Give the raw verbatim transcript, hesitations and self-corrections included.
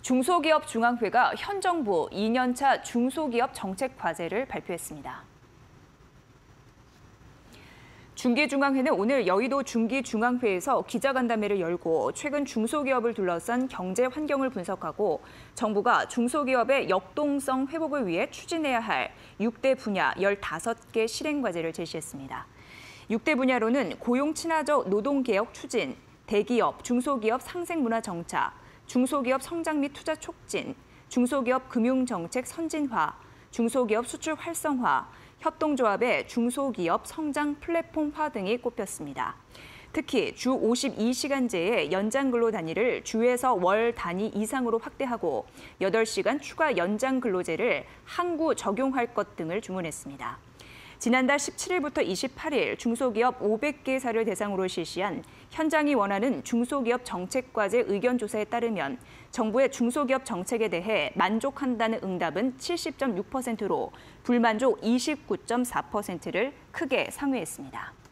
중소기업 중앙회가 현 정부 이 년차 중소기업 정책 과제를 발표했습니다. 중기중앙회는 오늘 여의도 중기중앙회에서 기자간담회를 열고 최근 중소기업을 둘러싼 경제 환경을 분석하고 정부가 중소기업의 역동성 회복을 위해 추진해야 할 육 대 분야 열다섯 개 실행 과제를 제시했습니다. 육 대 분야로는 고용 친화적 노동개혁 추진, 대기업, 중소기업 상생문화 정착, 중소기업 성장 및 투자 촉진, 중소기업 금융정책 선진화, 중소기업 수출 활성화, 협동조합의 중소기업 성장 플랫폼화 등이 꼽혔습니다. 특히 주 오십이 시간제의 연장 근로 단위를 주에서 월 단위 이상으로 확대하고 여덟 시간 추가 연장 근로제를 항구 적용할 것 등을 주문했습니다. 지난달 십칠일부터 이십팔일 중소기업 오백 개사를 대상으로 실시한 현장이 원하는 중소기업 정책과제 의견조사에 따르면 정부의 중소기업 정책에 대해 만족한다는 응답은 칠십 점 육 퍼센트로 불만족 이십구 점 사 퍼센트를 크게 상회했습니다.